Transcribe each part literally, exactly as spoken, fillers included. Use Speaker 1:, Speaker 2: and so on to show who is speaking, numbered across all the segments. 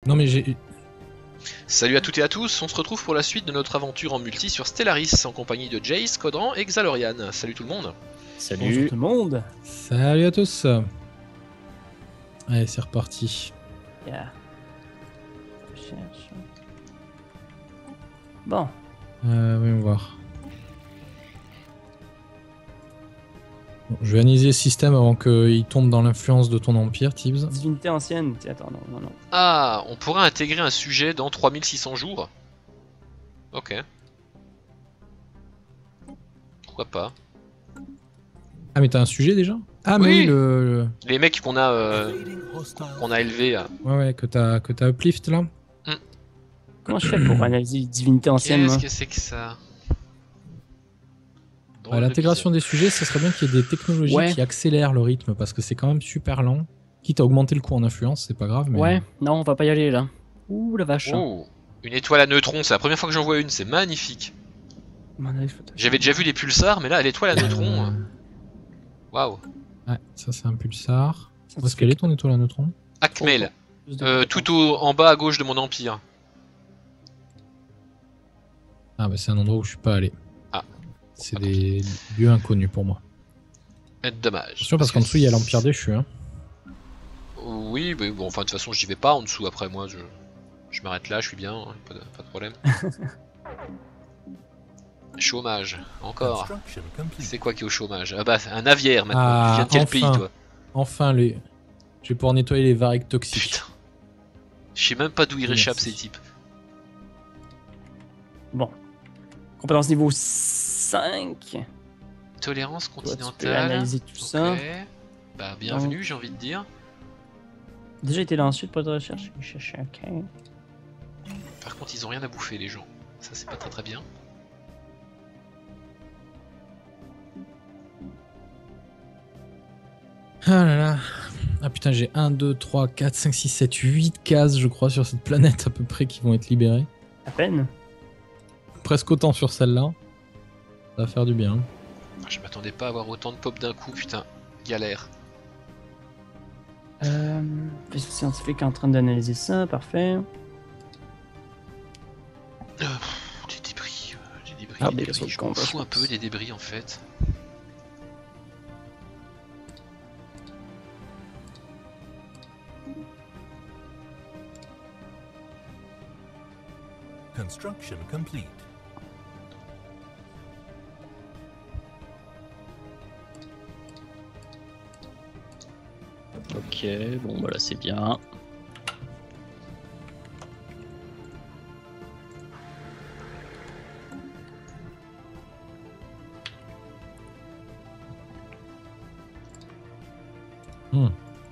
Speaker 1: Non mais j'ai...
Speaker 2: Salut à toutes et à tous, on se retrouve pour la suite de notre aventure en multi sur Stellaris en compagnie de Jace, Codran et Xalorian. Salut tout le monde.
Speaker 3: Salut.
Speaker 4: Bonjour tout le monde.
Speaker 1: Salut à tous. Allez, c'est reparti.
Speaker 4: Yeah. Je cherche. Bon.
Speaker 1: Euh, voyons voir. Bon, je vais analyser le système avant qu'il tombe dans l'influence de ton empire, Tibbs.
Speaker 4: Divinité ancienne. Tiens, attends, non, non, non.
Speaker 2: Ah, on pourra intégrer un sujet dans trois mille six cents jours. Ok. Pourquoi pas.
Speaker 1: Ah mais t'as un sujet déjà? Ah mais
Speaker 2: Oui.
Speaker 1: oui, le... le-
Speaker 2: Les mecs qu'on a, euh, qu'on a élevés. euh,
Speaker 1: Ouais ouais, que t'as que t'as uplift là.
Speaker 4: Comment je fais pour analyser divinité ancienne, moi?
Speaker 2: Qu'est-ce que c'est que ça? Drôle
Speaker 1: Ouais,
Speaker 2: de
Speaker 1: l'intégration des sujets, ça serait bien qu'il y ait des technologies
Speaker 4: Ouais.
Speaker 1: qui accélèrent le rythme parce que c'est quand même super lent. Quitte à augmenter le coût en influence, c'est pas grave. Mais...
Speaker 4: Ouais, non, on va pas y aller là. Ouh la vache.
Speaker 2: bizarre. Oh, une étoile à neutrons, c'est la première fois que j'en vois une, c'est magnifique.
Speaker 4: Mon avis, faut-
Speaker 2: J'avais déjà vu les pulsars, mais là, l'étoile à neutrons.
Speaker 1: Euh,
Speaker 2: euh, Waouh.
Speaker 1: Ouais, ça c'est un pulsar.
Speaker 4: Ça,
Speaker 1: Où est-ce
Speaker 4: c'est
Speaker 1: qu'elle est ton étoile à neutrons?
Speaker 2: Akmel,
Speaker 4: plus de
Speaker 2: euh,
Speaker 4: compétences.
Speaker 2: tout au, en bas à gauche de mon empire.
Speaker 1: Ah bah c'est un endroit où je suis pas allé.
Speaker 2: Ah.
Speaker 1: C'est des lieux inconnus pour moi.
Speaker 2: Eh, Dommage.
Speaker 1: Attention parce qu'en dessous il y a l'empire déchu. Hein.
Speaker 2: Oui, mais bon, enfin de toute façon j'y vais pas en dessous après moi, je, je m'arrête là, je suis bien, hein, pas, de, pas de problème. Chômage, encore. C'est quoi qui est au chômage? Ah bah un aviaire maintenant,
Speaker 1: Ah,
Speaker 2: tu viens de quel
Speaker 1: enfin.
Speaker 2: pays toi?
Speaker 1: Enfin les... Je vais pouvoir nettoyer les varechs toxiques.
Speaker 2: Putain. Je sais même pas d'où ils
Speaker 1: Merci.
Speaker 2: réchappent ces types.
Speaker 4: Bon. Compétence niveau cinq.
Speaker 2: Tolérance
Speaker 4: Toi, tu peux
Speaker 2: continentale.
Speaker 4: analyser tout ça.
Speaker 2: Ok. Bah bienvenue j'ai envie de dire.
Speaker 4: Déjà été là ensuite pour de recherche. Je cherche un quinze.
Speaker 2: Par contre ils ont rien à bouffer les gens. Ça c'est pas très très bien.
Speaker 1: Ah là là. Ah putain j'ai un, deux, trois, quatre, cinq, six, sept, huit cases je crois sur cette planète à peu près qui vont être libérées.
Speaker 4: À peine.
Speaker 1: Presque autant sur celle-là. Ça va faire du bien.
Speaker 2: Ah, je m'attendais pas à avoir autant de pop d'un coup, putain. Galère.
Speaker 4: Euh, vaisseau scientifique en train d'analyser ça, parfait.
Speaker 2: Euh, pff, des débris, euh, des débris,
Speaker 4: Ah,
Speaker 2: des
Speaker 4: des
Speaker 2: débris.
Speaker 4: vaisseaux de
Speaker 2: Je m'en
Speaker 4: combat,
Speaker 2: fous
Speaker 4: je
Speaker 2: un peu
Speaker 4: pense.
Speaker 2: des débris en fait.
Speaker 5: Construction complete.
Speaker 3: Ok, bon bah là c'est bien.
Speaker 1: Hmm.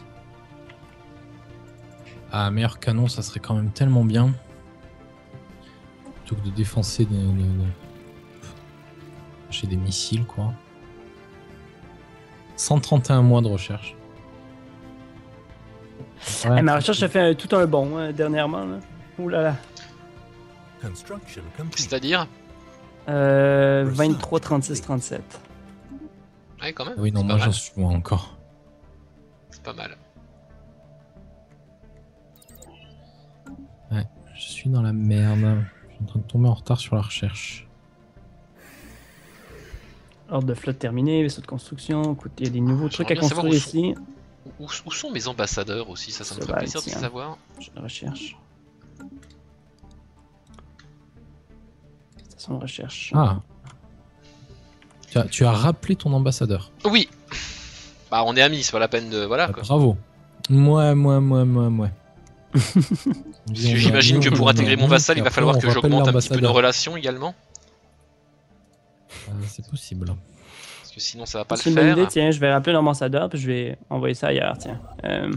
Speaker 1: Ah, meilleur canon, ça serait quand même tellement bien. Plutôt que de défoncer des, des- des- chez des missiles, quoi. cent trente et un mois de recherche. Ouais,
Speaker 4: Eh, ma recherche a fait un- tout un bond hein, dernièrement. Là. Ouh là là.
Speaker 5: Construction complete.
Speaker 2: C'est-à-dire?
Speaker 4: Euh, vingt-trois, trente-six, trente-sept.
Speaker 2: Ouais, quand même.
Speaker 1: oui, non,
Speaker 2: c'est
Speaker 1: moi
Speaker 2: pas
Speaker 1: j'en
Speaker 2: mal.
Speaker 1: suis loin encore.
Speaker 2: C'est pas mal.
Speaker 1: Je suis dans la merde. Je suis en train de tomber en retard sur la recherche.
Speaker 4: Ordre de flotte terminé, vaisseau de construction. Écoute, il y a des nouveaux
Speaker 2: J'aimerais
Speaker 4: trucs à
Speaker 2: bien savoir
Speaker 4: construire
Speaker 2: où
Speaker 4: ici.
Speaker 2: Où, où sont mes ambassadeurs aussi? Ça, ça me
Speaker 4: Ça
Speaker 2: ferait
Speaker 4: va,
Speaker 2: plaisir de
Speaker 4: tiens.
Speaker 2: savoir.
Speaker 4: Je recherche. Station de recherche.
Speaker 1: Ah. Tu as, tu as rappelé ton ambassadeur.
Speaker 2: Oui. Bah on est amis, c'est pas la peine de... Voilà
Speaker 1: Ah,
Speaker 2: quoi.
Speaker 1: bravo. Moi, moi, moi, moi, moi.
Speaker 2: Parce que j'imagine que pour intégrer mon vassal, il va falloir que j'augmente un petit peu nos relations également.
Speaker 1: Euh, c'est possible.
Speaker 2: Parce que sinon ça va pas
Speaker 4: C'est
Speaker 2: le
Speaker 4: une bonne
Speaker 2: faire.
Speaker 4: idée, tiens, je vais rappeler l'ambassadeur puis je vais envoyer ça ailleurs, tiens. Euh...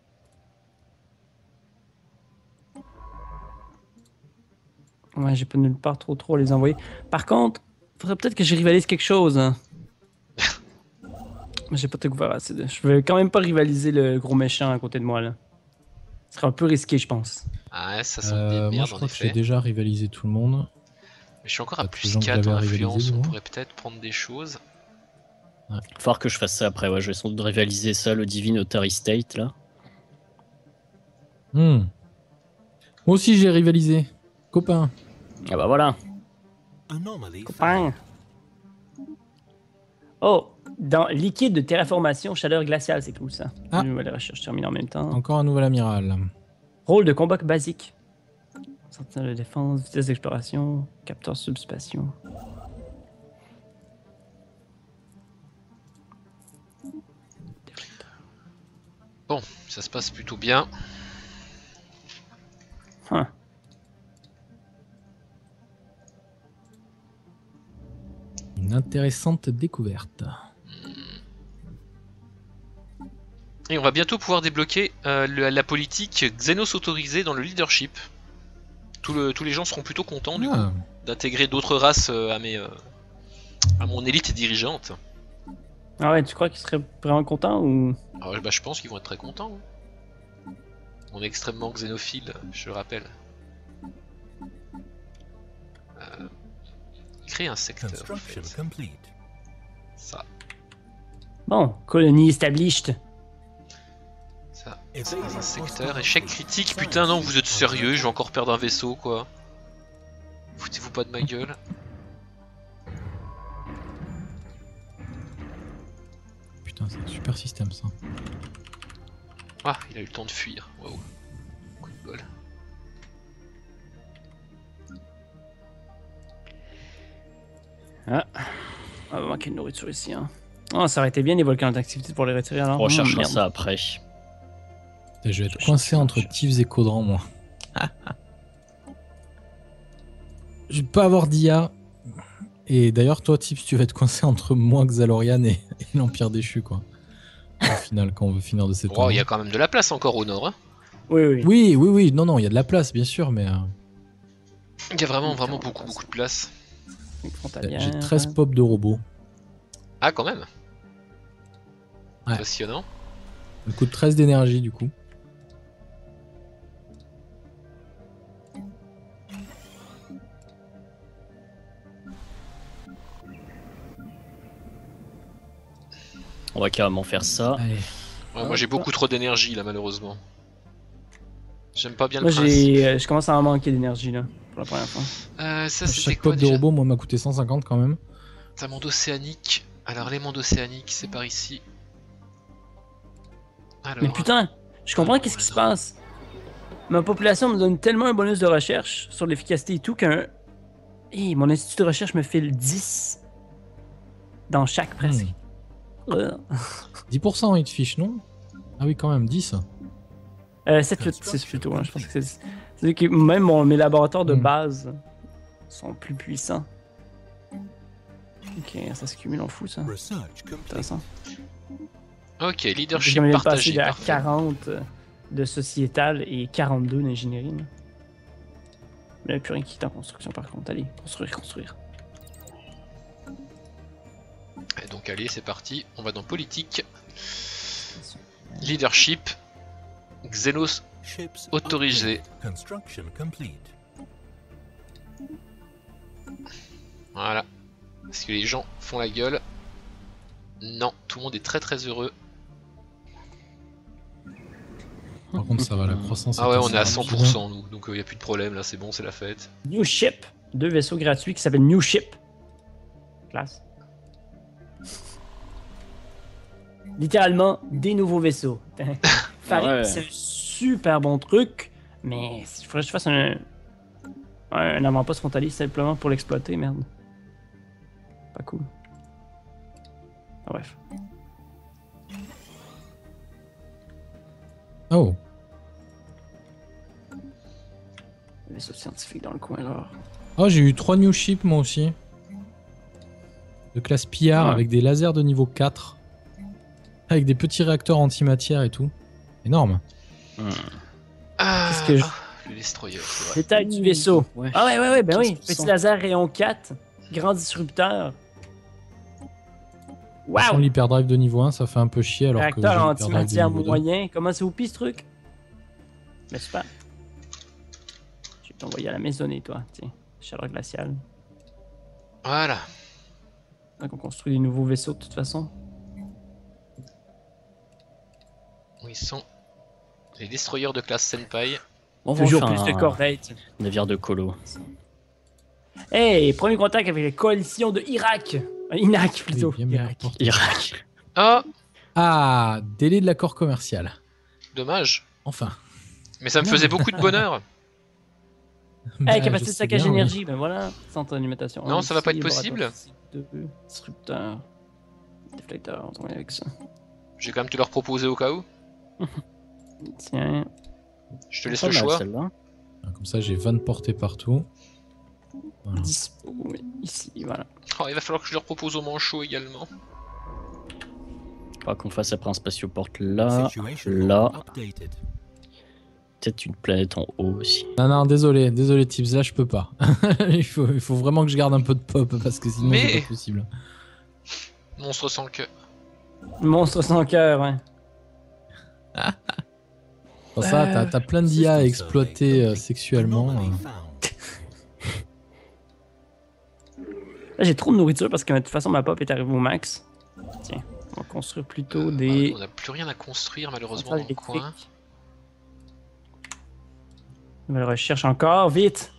Speaker 4: Ouais, j'ai pas nulle part trop trop à les envoyer. Par contre, faudrait peut-être que je rivalise quelque chose. Hein. Mais j'ai pas de couvert assez de... Je vais quand même pas rivaliser le gros méchant à côté de moi là. Ce serait un peu risqué, je pense.
Speaker 2: Ah ouais, ça sent
Speaker 1: Euh,
Speaker 2: des
Speaker 1: moi,
Speaker 2: merdes
Speaker 1: je
Speaker 2: en
Speaker 1: crois que j'ai
Speaker 2: effet.
Speaker 1: déjà rivalisé tout le monde.
Speaker 2: Mais je suis encore à
Speaker 1: Pas tous les
Speaker 2: plus
Speaker 1: gens que
Speaker 2: quatre
Speaker 1: j'avais
Speaker 2: en
Speaker 1: à rivaliser,
Speaker 2: influence, on
Speaker 1: moi.
Speaker 2: pourrait peut-être prendre des choses.
Speaker 3: Il va falloir que je fasse ça après, ouais, je vais essayer de rivaliser ça, le Divine Otari State là.
Speaker 1: Hmm. Moi aussi j'ai rivalisé. Copain.
Speaker 3: Ah bah voilà.
Speaker 5: Anomaly
Speaker 4: Copain.
Speaker 5: found.
Speaker 4: Oh, dans liquide de terraformation, chaleur glaciale, c'est cool ça.
Speaker 1: Ah.
Speaker 4: Je vais les recherches terminer en même temps.
Speaker 1: Encore un nouvel amiral.
Speaker 4: Rôle de combat basique. Sentinelle de défense, vitesse d'exploration, capteur subspatiaux.
Speaker 2: Bon, ça se passe plutôt bien.
Speaker 4: Huh.
Speaker 1: Une intéressante découverte.
Speaker 2: Et on va bientôt pouvoir débloquer euh, le- la politique Xenos autorisée dans le leadership. Tout le- tous les gens seront plutôt contents du coup
Speaker 1: Ah,
Speaker 2: d'intégrer d'autres races euh, à, mes, euh, à mon élite dirigeante.
Speaker 4: Ah ouais, tu crois qu'ils seraient vraiment contents ou...
Speaker 2: Alors, bah, je pense qu'ils vont être très contents. hein. On est extrêmement xénophile, je le rappelle. Euh, créer un secteur. En
Speaker 5: Construction
Speaker 2: fait.
Speaker 5: complete.
Speaker 2: Ça,
Speaker 4: Bon, colonie established.
Speaker 2: ça,
Speaker 5: If
Speaker 2: c'est
Speaker 5: they
Speaker 2: dans un
Speaker 5: have
Speaker 2: secteur.
Speaker 5: hostile
Speaker 2: Échec critique, putain non, vous êtes sérieux, je vais encore perdre un vaisseau quoi. Foutez-vous pas de ma gueule.
Speaker 1: putain, c'est un super système ça.
Speaker 2: Ah, il a eu le temps de fuir. Waouh. Coup de bol.
Speaker 4: Ah, on va manquer de nourriture ici. Hein. Oh, ça aurait été bien les volcans d'activité pour les retirer alors.
Speaker 3: On recherchera
Speaker 4: Mmh, merde.
Speaker 3: ça après.
Speaker 1: Je vais être
Speaker 4: Je
Speaker 1: coincé
Speaker 4: cherche,
Speaker 1: entre
Speaker 4: je-
Speaker 1: Thieves et Caudran, moi. Je vais pas avoir d'I A. Et d'ailleurs, toi, Tips, tu vas être coincé entre moi, Xalorian et, et l'Empire déchu, quoi. Au final, quand on veut finir de cette
Speaker 2: Oh, il y a quand même de la place encore au nord. hein.
Speaker 4: Oui, oui.
Speaker 1: Oui, oui, oui, non, non, il y a de la place, bien sûr, mais euh,
Speaker 2: Il y a vraiment, vraiment beaucoup, beaucoup de place.
Speaker 4: Frontalière.
Speaker 1: j'ai treize pop de robots.
Speaker 2: Ah, quand même.
Speaker 1: Ouais.
Speaker 2: Impressionnant.
Speaker 1: Ça me coûte treize d'énergie, du coup.
Speaker 3: On va carrément faire ça.
Speaker 1: Allez.
Speaker 2: Ouais, moi j'ai beaucoup trop d'énergie là, malheureusement. J'aime pas bien
Speaker 4: Moi,
Speaker 2: le principe.
Speaker 4: j'ai, euh, je commence à en manquer d'énergie là, pour la première fois.
Speaker 2: Euh, ça, c'était
Speaker 1: Chaque
Speaker 2: quoi
Speaker 1: pop de
Speaker 2: déjà
Speaker 1: robot, moi, m'a coûté cent cinquante quand même.
Speaker 2: T'as monde océanique. Alors, les mondes océaniques, c'est par ici. Alors,
Speaker 4: Mais putain, je comprends
Speaker 2: Ah,
Speaker 4: qu'est-ce qui se
Speaker 2: ouais,
Speaker 4: passe. Ma population me donne tellement un bonus de recherche sur l'efficacité et tout qu'un. Hey, mon institut de recherche me file dix dans chaque presque.
Speaker 1: Hmm.
Speaker 4: Euh,
Speaker 1: dix pour cent, il te fiche, non? Ah oui, quand même, dix.
Speaker 4: Euh, sept, huit, six plutôt, hein, je pense que c'est. C'est que même mon- mes laboratoires de
Speaker 1: Hmm.
Speaker 4: base sont plus puissants. Ok, ça se cumule en fou ça.
Speaker 5: Research complete.
Speaker 4: Intéressant.
Speaker 2: ok,
Speaker 4: J'ai
Speaker 2: leadership
Speaker 4: comme il est passé
Speaker 2: partagé.
Speaker 4: de à
Speaker 2: Parfait.
Speaker 4: quarante de sociétal et quarante-deux d'ingénierie. là. Mais il n'y a plus rien qui est en construction par contre. Allez, construire, construire.
Speaker 2: Et donc, allez, c'est parti. On va dans politique. Leadership. Xenos
Speaker 5: Ships
Speaker 2: autorisé.
Speaker 5: upgraded. Construction complete.
Speaker 2: Voilà. Est-ce que les gens font la gueule? Non, tout le monde est très très heureux.
Speaker 1: Par contre, ça va, la croissance.
Speaker 2: Ah ouais,
Speaker 1: est
Speaker 2: on est à
Speaker 1: assez
Speaker 2: cent
Speaker 1: rapide.
Speaker 2: pour cent nous, donc il n'y a plus de problème là, c'est bon, c'est la fête.
Speaker 4: New Ship. Deux vaisseaux gratuits qui s'appellent New Ship. Classe. Littéralement, des nouveaux vaisseaux. Fallait-
Speaker 3: Ouais.
Speaker 4: C'est un super bon truc, mais il faudrait que je fasse un, un avant-poste frontalier simplement pour l'exploiter, merde. Pas cool. Ah, bref.
Speaker 1: Oh,
Speaker 4: Vaisseau scientifique dans le coin là.
Speaker 1: oh j'ai eu trois new ships, moi aussi. De classe pillard,
Speaker 4: Ouais.
Speaker 1: avec des lasers de niveau quatre. Avec des petits réacteurs antimatière et tout. Énorme.
Speaker 3: Hmm.
Speaker 2: Ah,
Speaker 4: Qu'est-ce que je-
Speaker 2: le destroyer, c'est vrai.
Speaker 4: Détail du vaisseau.
Speaker 3: Ouais.
Speaker 4: Ah ouais, ouais, ouais, ben oui.
Speaker 3: quinze pour cent.
Speaker 4: Petit laser rayon quatre. Grand disrupteur.
Speaker 1: Sans
Speaker 4: Waouh!
Speaker 1: l'hyperdrive de niveau un, ça fait un peu chier alors que j'ai
Speaker 4: Réacteur
Speaker 1: l'hyperdrive de
Speaker 4: antimatière
Speaker 1: niveau deux.
Speaker 4: moyen. Comment c'est O P ce truc? Mais super. Je vais t'envoyer à la maisonnée, toi. Tiens, chaleur glaciale.
Speaker 2: Voilà.
Speaker 4: Donc on construit des nouveaux vaisseaux de toute façon.
Speaker 2: Où ils sont? Les destroyers de classe Senpai.
Speaker 3: On va
Speaker 4: Toujours
Speaker 3: faire
Speaker 4: plus de
Speaker 3: un
Speaker 4: corvettes.
Speaker 3: navire de colo.
Speaker 4: Hey, premier contact avec la coalition de Irak. Euh, Irak plutôt.
Speaker 1: Oui, bien meilleur
Speaker 4: Irak.
Speaker 1: porte-
Speaker 3: Irak.
Speaker 2: Ah,
Speaker 1: Ah, délai de l'accord commercial.
Speaker 2: dommage.
Speaker 1: Enfin.
Speaker 2: Mais ça me
Speaker 1: Non,
Speaker 2: faisait
Speaker 1: mais-
Speaker 2: beaucoup de bonheur.
Speaker 1: Bah,
Speaker 4: Hey,
Speaker 1: je
Speaker 4: capacité de
Speaker 1: sais
Speaker 4: stockage
Speaker 1: bien, oui.
Speaker 4: d'énergie, ben voilà, centre d'alimentation.
Speaker 2: Non, ça va pas être
Speaker 4: Ici,
Speaker 2: possible.
Speaker 4: laboratoire, deux, disrupteur, déflecteur, on va avec ça.
Speaker 2: Je vais quand même te le reproposer au cas où.
Speaker 4: Tiens,
Speaker 2: Je te laisse
Speaker 3: Pas
Speaker 2: le
Speaker 3: mal,
Speaker 2: choix.
Speaker 3: celle-là.
Speaker 1: Comme ça, j'ai vingt portées partout. Voilà.
Speaker 4: dispo, oui, ici, voilà.
Speaker 2: Oh, il va falloir que je leur propose au manchot également.
Speaker 3: Pas qu'on fasse après un spatioporte là.
Speaker 5: Situation
Speaker 3: là.
Speaker 5: log updated.
Speaker 3: Peut-être une planète en haut aussi.
Speaker 1: Non, non, désolé, désolé, Tips, là, je peux pas. il, faut, il faut vraiment que je garde un peu de pop parce que sinon,
Speaker 2: Mais-
Speaker 1: c'est pas possible.
Speaker 2: Monstre sans queue.
Speaker 4: Monstre sans cœur, ouais.
Speaker 1: Pour ça, t'as t'as plein d'I A à
Speaker 5: System
Speaker 1: exploiter
Speaker 5: survey
Speaker 1: euh,
Speaker 5: complete.
Speaker 1: sexuellement.
Speaker 5: Anomaly
Speaker 1: euh.
Speaker 5: found.
Speaker 4: Là, j'ai trop de nourriture parce que de toute façon, ma pop est arrivée au max. Tiens, on va construire plutôt
Speaker 2: Euh,
Speaker 4: des
Speaker 2: On n'a plus rien à construire malheureusement
Speaker 4: centrales
Speaker 2: dans le coin.
Speaker 4: électriques. Nouvelle recherche encore, vite!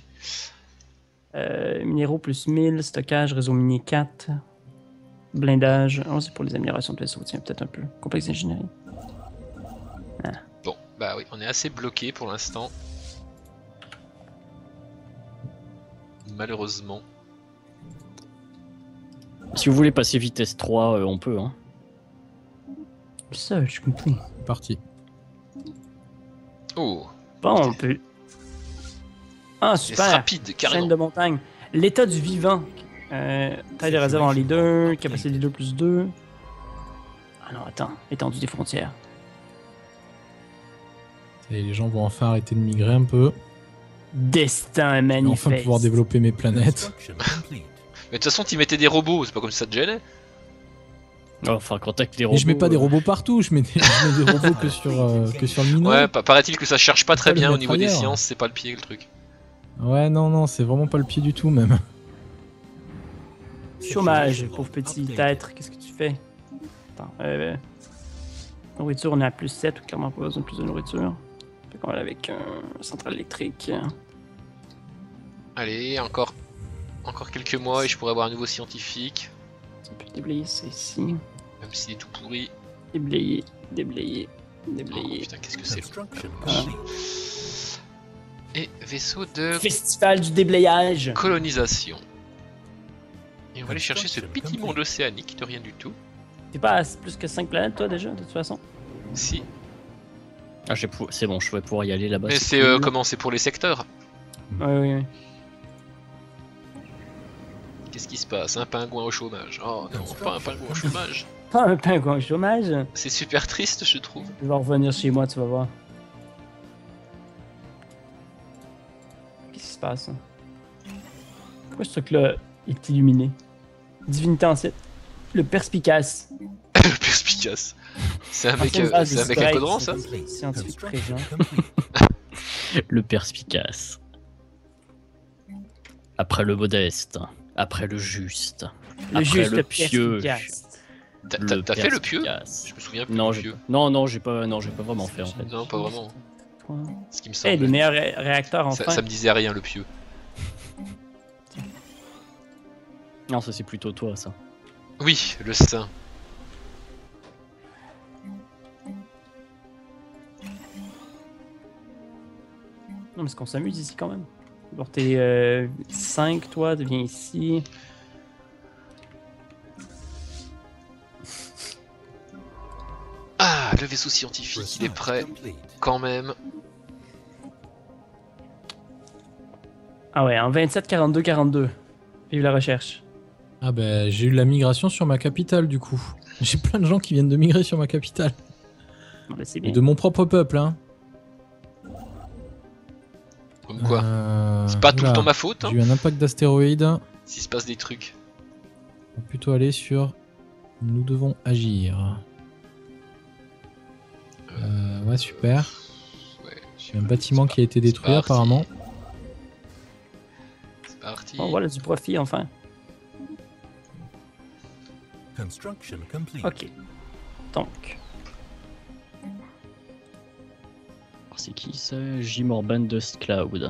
Speaker 4: Euh, minéraux plus mille, stockage, réseau minier quatre, blindage. Oh, c'est pour les améliorations de vaisseau, tiens, peut-être un peu. Complexe d'ingénierie.
Speaker 2: Bon, bah oui, on est assez bloqué pour l'instant. Malheureusement.
Speaker 3: Si vous voulez passer vitesse trois, euh, on peut. Hein.
Speaker 4: Ça, je comprends.
Speaker 1: C'est parti.
Speaker 2: Oh,
Speaker 4: Bon, on peut. Ah,
Speaker 2: c'est
Speaker 4: super!
Speaker 2: rapide,
Speaker 4: Chaîne
Speaker 2: carrément.
Speaker 4: de montagne. L'état du vivant. Euh, taille des réserves en leader, capacité leader plus deux. Ah non, attends, étendue des frontières.
Speaker 1: Et les gens vont enfin arrêter de migrer un peu.
Speaker 4: Destin
Speaker 1: Et
Speaker 4: manifeste.
Speaker 1: enfin pouvoir développer mes planètes.
Speaker 5: Construction complete.
Speaker 2: Mais de toute façon, t'y mettais des robots, c'est pas comme si ça te gênait.
Speaker 3: Enfin, contact des
Speaker 1: Et
Speaker 3: robots.
Speaker 1: je mets pas des
Speaker 3: euh,
Speaker 1: robots partout, je mets des, je mets des robots que sur, euh, que sur le minot.
Speaker 2: Ouais, pa- paraît-il que ça cherche pas très
Speaker 1: Faut pas le
Speaker 2: bien au
Speaker 1: mettre
Speaker 2: niveau des
Speaker 1: ailleurs.
Speaker 2: sciences, c'est pas le pied le truc.
Speaker 1: Ouais, non, non, c'est vraiment pas le pied du tout même.
Speaker 4: Chômage,
Speaker 5: Situation
Speaker 4: pauvre
Speaker 5: log
Speaker 4: petit
Speaker 5: updated.
Speaker 4: être, qu'est-ce que tu fais? Attends, euh. Nourriture, on est à plus sept, clairement pas besoin de plus de nourriture. Fait qu'on va aller avec un centrale électrique.
Speaker 2: Allez, encore, encore quelques mois et je pourrais avoir un nouveau scientifique,
Speaker 4: On peut déblayer ça ici.
Speaker 2: même s'il est tout pourri.
Speaker 4: Déblayer, déblayer,
Speaker 2: Oh,
Speaker 4: déblayer.
Speaker 2: putain, qu'est-ce que c'est?
Speaker 5: Construction
Speaker 4: Ah.
Speaker 5: complete.
Speaker 2: Et vaisseau de
Speaker 4: Festival du déblayage!
Speaker 2: colonisation. Et on va aller chercher ce petit monde océanique de rien du tout.
Speaker 4: T'es pas à plus que cinq planètes, toi, déjà, de toute façon?
Speaker 2: Si.
Speaker 3: Ah, je vais pou- c'est bon, je vais pouvoir y aller là-bas.
Speaker 2: Mais
Speaker 3: c'est
Speaker 2: c'est euh,
Speaker 3: cool.
Speaker 2: comment? C'est pour les secteurs.
Speaker 4: Oui, oui, oui.
Speaker 2: Qu'est-ce qui se passe? Un pingouin au chômage. Oh non, pas un pingouin au chômage.
Speaker 4: Pas un pingouin au chômage.
Speaker 2: C'est super triste, je trouve.
Speaker 4: Je vais revenir chez moi, tu vas voir. Qu'est-ce qui se passe? hein? Pourquoi ce truc-là est illuminé? Divinité ancienne. Le perspicace.
Speaker 2: Le perspicace. C'est un mec,
Speaker 4: Ancienne
Speaker 2: euh,
Speaker 4: base
Speaker 2: c'est un
Speaker 4: de
Speaker 2: mec à
Speaker 4: Sprite,
Speaker 2: Codran, ça?
Speaker 4: c'est scientifique présent.
Speaker 5: Construction complete.
Speaker 3: Le perspicace. Après le modeste. Après le juste.
Speaker 4: Le
Speaker 3: Après
Speaker 4: juste
Speaker 3: le pieux.
Speaker 4: perspicace.
Speaker 2: T'as- T'as t'as fait le pieu?
Speaker 3: perspicace.
Speaker 2: Je me souviens plus
Speaker 3: Non,
Speaker 2: du
Speaker 3: j'ai
Speaker 2: pieu.
Speaker 3: pas... non, non, j'ai pas, non, j'ai pas vraiment fait en fait.
Speaker 2: Non, pas vraiment.
Speaker 4: Toi.
Speaker 2: Ce qui me
Speaker 4: Eh,
Speaker 2: semble.
Speaker 4: les meilleurs ré- réacteurs
Speaker 2: ça,
Speaker 4: enfin.
Speaker 2: ça me disait rien, le pieu.
Speaker 3: Non, ça c'est plutôt toi, ça.
Speaker 2: Oui, le sein.
Speaker 4: Non, mais c'est qu'on s'amuse ici quand même. Bon, t'es euh, cinq, toi, tu viens ici.
Speaker 2: Ah, le vaisseau scientifique, il est
Speaker 5: Research
Speaker 2: prêt
Speaker 5: complete.
Speaker 2: quand même.
Speaker 4: Ah ouais, en vingt-sept, quarante-deux, quarante-deux. Vive la recherche.
Speaker 1: Ah ben, j'ai eu la migration sur ma capitale du coup. J'ai plein de gens qui viennent de migrer sur ma capitale.
Speaker 4: Bon, ben, c'est
Speaker 1: Et
Speaker 4: bien.
Speaker 1: de mon propre peuple, hein.
Speaker 2: Comme quoi.
Speaker 1: Euh,
Speaker 2: C'est pas tout le
Speaker 1: oula,
Speaker 2: temps ma faute, hein,
Speaker 1: J'ai eu un impact d'astéroïde.
Speaker 2: s'il se passe des trucs.
Speaker 1: On va plutôt aller sur nous devons agir. Euh, ouais, super.
Speaker 2: Ouais,
Speaker 1: Il y a un bâtiment qui a été détruit
Speaker 2: parti.
Speaker 1: apparemment.
Speaker 2: C'est parti.
Speaker 4: Oh, voilà du profit enfin.
Speaker 5: Construction complete.
Speaker 4: Ok. Donc.
Speaker 3: c'est qui ça? Jim Orban Dust Cloud.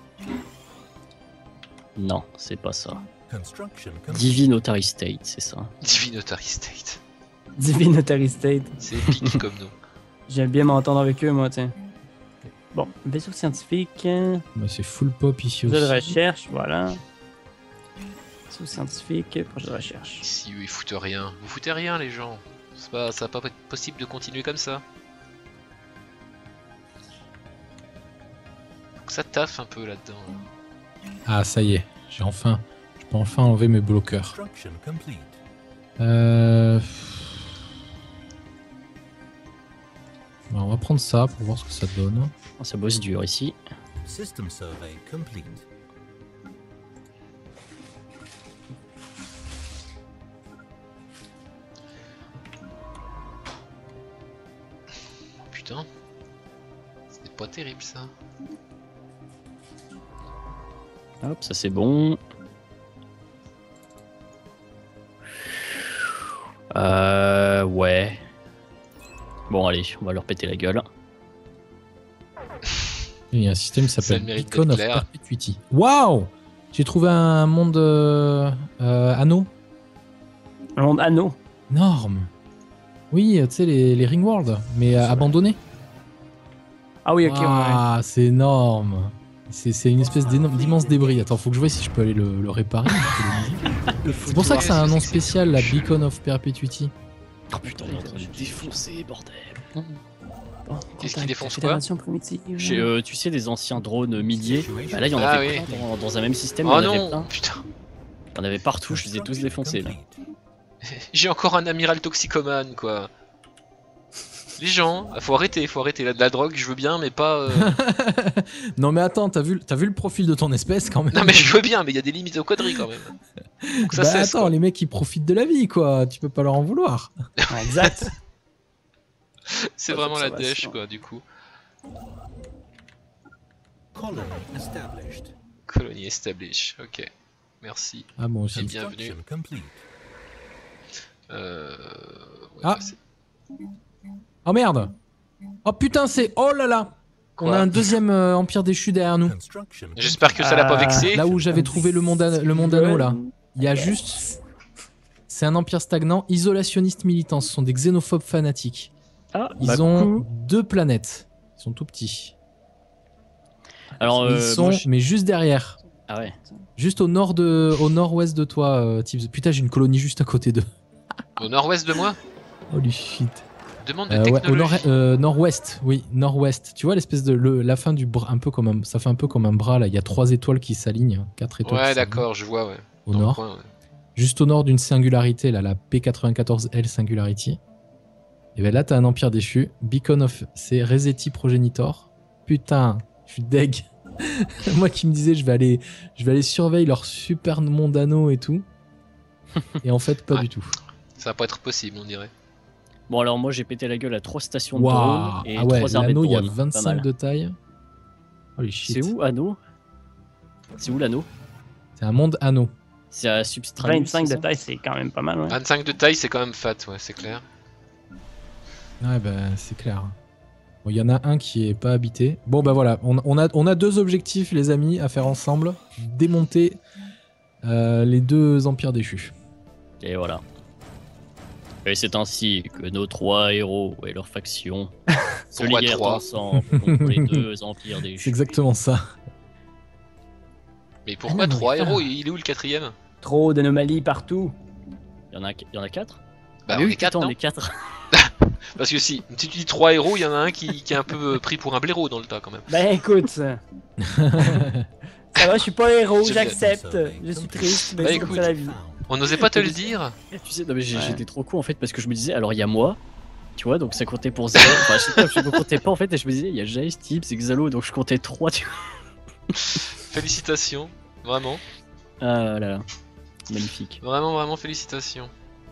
Speaker 3: Non, c'est pas ça.
Speaker 5: Construction complete.
Speaker 3: Divinotary State, c'est ça.
Speaker 2: Divinotary State.
Speaker 4: Divinotary State.
Speaker 2: C'est épique comme nom.
Speaker 4: J'aime bien m'entendre avec eux, moi, tiens. Bon, vaisseau scientifique. euh,
Speaker 1: Bah, c'est full pop ici
Speaker 4: Projet de
Speaker 1: aussi.
Speaker 4: recherche, voilà. Vaisseau scientifique, projet de recherche.
Speaker 2: Ici, eux, ils foutent rien. Vous foutez rien, les gens. C'est pas, ça va pas être possible de continuer comme ça. Faut que ça taffe un peu là-dedans. là.
Speaker 1: Ah, ça y est, j'ai enfin, je peux enfin enlever mes bloqueurs.
Speaker 5: Construction complete.
Speaker 1: Euh... Bah, on va prendre ça pour voir ce que ça donne.
Speaker 3: Oh, ça bosse dur ici.
Speaker 5: System survey complete.
Speaker 2: Putain. C'est pas terrible ça.
Speaker 3: Hop, ça c'est bon. Euh... Ouais. Bon allez, on va leur péter la gueule.
Speaker 1: Il y a un système qui
Speaker 2: Ça a
Speaker 1: s'appelle
Speaker 2: le mérite
Speaker 1: Beacon
Speaker 2: d'être
Speaker 1: of
Speaker 2: clair.
Speaker 1: Perpetuity. Waouh! J'ai trouvé un monde euh, euh, anneau.
Speaker 4: Un monde anneau.
Speaker 1: Énorme. Oui, tu sais, les, les Ringworld, mais euh, abandonnés.
Speaker 4: Ah oui, ok, ouais, ouais.
Speaker 1: Ah, c'est énorme. C'est c'est une espèce d'énorme- d'immense débris. Attends, faut que je vois si je peux aller le, le réparer. C'est pour ça que c'est un nom spécial, la Beacon of Perpetuity.
Speaker 3: Oh putain, on est en train de défoncer, bordel.
Speaker 4: Bon,
Speaker 2: Qu'est-ce
Speaker 4: contact,
Speaker 2: qui défonce quoi
Speaker 4: Fédération primitive.
Speaker 3: J'ai, euh, tu sais, des anciens drones miniers. Bah là, il y en
Speaker 2: Ah
Speaker 3: avait
Speaker 2: oui.
Speaker 3: plein dans, dans un même système. il y
Speaker 2: Oh
Speaker 3: en avait
Speaker 2: non,
Speaker 3: plein.
Speaker 2: putain.
Speaker 3: Il y en avait partout, je les ai tous défoncés là.
Speaker 2: J'ai encore un amiral toxicomane quoi. Les gens, faut arrêter, faut arrêter. La, la drogue, je veux bien, mais pas. euh,
Speaker 1: Non mais attends, t'as vu, t'as vu le profil de ton espèce quand même?
Speaker 2: Non mais je veux bien, mais il y a des limites aux conneries quand même. Faut que ça
Speaker 1: Bah
Speaker 2: cesse.
Speaker 1: attends,
Speaker 2: quoi.
Speaker 1: les mecs ils profitent de la vie quoi, tu peux pas leur en vouloir.
Speaker 4: Ouais, exact.
Speaker 2: C'est
Speaker 4: Pas
Speaker 2: vraiment la
Speaker 4: d'observation.
Speaker 2: dèche quoi, du coup.
Speaker 5: Colony established.
Speaker 2: Colonie establish, ok. Merci.
Speaker 1: Ah bon aussi.
Speaker 2: Et bienvenue.
Speaker 5: Construction complete.
Speaker 2: Euh... ouais,
Speaker 1: Ah.
Speaker 2: bah, c'est-
Speaker 1: Oh merde! Oh putain, c'est. Oh là là! On
Speaker 2: Quoi
Speaker 1: a un deuxième euh, empire déchu derrière nous.
Speaker 5: Construction complete.
Speaker 2: J'espère que ça l'a pas
Speaker 4: Ah,
Speaker 2: vexé.
Speaker 1: Là où j'avais trouvé le monde, an- le monde anneau là. Il y a juste. C'est un empire stagnant, isolationniste militant. Ce sont des xénophobes fanatiques.
Speaker 3: Ah,
Speaker 1: Ils
Speaker 3: bah,
Speaker 1: ont
Speaker 3: coucou.
Speaker 1: deux planètes. Ils sont tout petits.
Speaker 3: Alors,
Speaker 1: Ils
Speaker 3: euh,
Speaker 1: sont,
Speaker 3: moi, je-
Speaker 1: mais juste derrière.
Speaker 3: Ah ouais.
Speaker 1: Juste au nord de, au nord-ouest de toi, euh, Tibbs. Putain, j'ai une colonie juste à côté d'eux.
Speaker 2: Au nord-ouest de moi.
Speaker 1: Holy shit.
Speaker 2: Demande de
Speaker 1: Euh, ouais, au
Speaker 2: technologie.
Speaker 1: nord, euh, nord-ouest, oui, nord-ouest. Tu vois l'espèce de le, la fin du bras, un peu comme un, ça fait un peu comme un bras là. Il y a trois étoiles qui s'alignent, hein, quatre étoiles. qui
Speaker 2: Ouais,
Speaker 1: s'alignent
Speaker 2: d'accord, je vois, ouais.
Speaker 1: Au
Speaker 2: Dans le
Speaker 1: nord,
Speaker 2: coin, ouais.
Speaker 1: juste au nord d'une singularité là, la P quatre-vingt-quatorze L Singularity. Et ben là, t'as un empire déchu. Beacon of, c'est Reseti Progenitor. Putain, je suis deg. Moi qui me disais, je vais aller, je vais aller surveiller leur super monde anneau et tout. Et en fait, pas
Speaker 2: Ouais.
Speaker 1: du tout.
Speaker 2: Ça va pas être possible, on dirait.
Speaker 3: Bon, alors moi j'ai pété la gueule à trois stations de
Speaker 1: Waouh.
Speaker 3: drones et
Speaker 1: Ah ouais,
Speaker 3: trois armées de
Speaker 1: l'anneau, il y a
Speaker 3: drones. Pas
Speaker 1: vingt-cinq
Speaker 3: mal.
Speaker 1: de taille. Holy shit.
Speaker 3: C'est où, anneau? C'est où l'anneau?
Speaker 1: C'est un monde anneau.
Speaker 3: C'est à Substratus.
Speaker 4: vingt-cinq
Speaker 3: c'est
Speaker 4: de
Speaker 3: ça
Speaker 4: taille, c'est quand même pas mal, ouais.
Speaker 2: vingt-cinq de taille, c'est quand même fat, ouais, c'est clair.
Speaker 1: Ouais, bah, c'est clair. Bon, il y en a un qui est pas habité. Bon, bah voilà, on, on a, on a deux objectifs, les amis, à faire ensemble. Démonter euh, les deux empires déchus.
Speaker 3: Et voilà. Et c'est ainsi que nos trois héros et leurs factions se
Speaker 2: Pourquoi
Speaker 3: lièrent
Speaker 2: trois
Speaker 3: ensemble contre les deux empires des
Speaker 1: C'est exactement ça.
Speaker 2: Mais pourquoi
Speaker 1: Ah non,
Speaker 2: trois
Speaker 1: mais
Speaker 2: héros?
Speaker 1: putain.
Speaker 2: Il est où le quatrième?
Speaker 4: Trop d'anomalies partout.
Speaker 3: Il y en a, il y en a quatre.
Speaker 2: Bah,
Speaker 3: Ah
Speaker 2: on
Speaker 3: oui,
Speaker 2: est quatre,
Speaker 3: putain,
Speaker 2: non?
Speaker 3: on est quatre.
Speaker 2: Parce que si, si tu dis trois héros, il y en a un qui, qui est un peu euh, pris pour un blaireau dans le tas quand même.
Speaker 4: Ben écoute, ça va, je suis pas héros,
Speaker 2: C'est
Speaker 4: j'accepte. Je suis triste, mais
Speaker 2: Bah,
Speaker 4: c'est comme
Speaker 2: écoute.
Speaker 4: ça la vie.
Speaker 2: On n'osait pas te le dire.
Speaker 3: Tu sais, non, mais j'ai-
Speaker 4: Ouais.
Speaker 3: j'étais trop con en fait parce que je me disais, alors il y a moi, tu vois, donc ça comptait pour zéro. Enfin, je sais pas, je ne comptais pas en fait et je me disais, il y a Jace, Tibbs, Xalo, donc je comptais trois, tu vois.
Speaker 2: Félicitations, vraiment.
Speaker 3: Ah là là, magnifique.
Speaker 2: Vraiment, vraiment félicitations.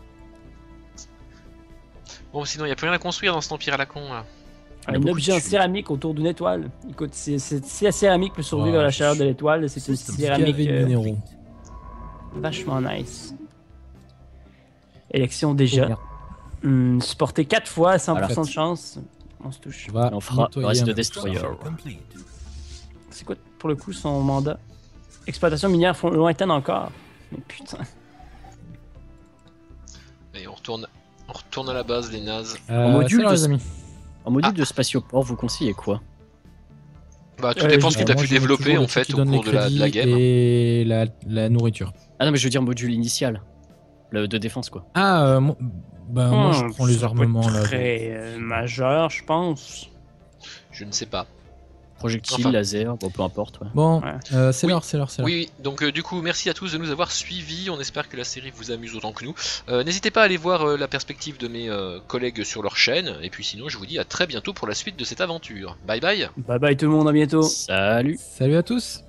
Speaker 2: Bon, sinon, il n'y a plus rien à construire dans cet empire à la con là.
Speaker 3: Il y a
Speaker 4: Un
Speaker 3: beaucoup
Speaker 4: objet
Speaker 3: de
Speaker 4: en
Speaker 3: thunes.
Speaker 4: céramique autour d'une étoile. Écoute, si, si- si la céramique peut survivre
Speaker 1: Oh,
Speaker 4: à la chaleur
Speaker 1: je-
Speaker 4: de l'étoile, c'est une
Speaker 5: System
Speaker 4: céramique
Speaker 1: Gavé de
Speaker 4: euh,
Speaker 1: minéraux.
Speaker 4: vachement nice. Élection déjà.
Speaker 3: merde.
Speaker 4: Hmm, supporté quatre fois, cent pour cent
Speaker 3: Voilà.
Speaker 4: de chance. On se touche.
Speaker 1: On va
Speaker 3: On fera le
Speaker 1: nettoyer
Speaker 3: reste
Speaker 1: un
Speaker 3: de
Speaker 1: peu.
Speaker 3: Destroyer.
Speaker 5: Construction complete.
Speaker 4: C'est quoi pour le coup son mandat? Exploitation minière fo- lointaine encore. Mais putain.
Speaker 2: Et on retourne, on retourne à la base, les nazes.
Speaker 1: Euh,
Speaker 3: En module
Speaker 1: salut,
Speaker 3: de-
Speaker 1: les amis.
Speaker 3: En module
Speaker 2: Ah.
Speaker 3: de spatioport, vous conseillez quoi?
Speaker 2: Bah, tout
Speaker 4: Euh,
Speaker 2: dépend ce
Speaker 4: je-
Speaker 2: que
Speaker 1: Euh,
Speaker 2: tu as
Speaker 1: moi,
Speaker 2: pu
Speaker 1: je veux
Speaker 2: développer
Speaker 1: toujours
Speaker 2: en
Speaker 1: le truc
Speaker 2: fait
Speaker 1: qui
Speaker 2: au
Speaker 1: donne
Speaker 2: cours
Speaker 1: les
Speaker 2: de la, de la
Speaker 1: crédits
Speaker 2: game.
Speaker 1: et la, la nourriture.
Speaker 3: Ah non, mais je veux dire module initial. Le de défense, quoi.
Speaker 1: Ah, euh, mo- bah, moi je
Speaker 4: Hmm,
Speaker 1: prends les
Speaker 4: ça peut
Speaker 1: armements
Speaker 4: être
Speaker 1: là.
Speaker 4: Très euh, majeur, je pense.
Speaker 2: Je ne sais pas.
Speaker 3: Projectile,
Speaker 2: Enfin.
Speaker 3: laser, bon, peu importe. Ouais.
Speaker 1: Bon,
Speaker 4: Ouais.
Speaker 1: euh, c'est
Speaker 2: Oui.
Speaker 1: l'heure, c'est l'heure, c'est l'heure.
Speaker 2: Oui, oui, donc euh, du coup, merci à tous de nous avoir suivis. On espère que la série vous amuse autant que nous. Euh, N'hésitez pas à aller voir euh, la perspective de mes euh, collègues sur leur chaîne. Et puis sinon, je vous dis à très bientôt pour la suite de cette aventure. Bye bye.
Speaker 4: Bye bye tout le monde, à bientôt.
Speaker 3: Salut!
Speaker 1: Salut à tous.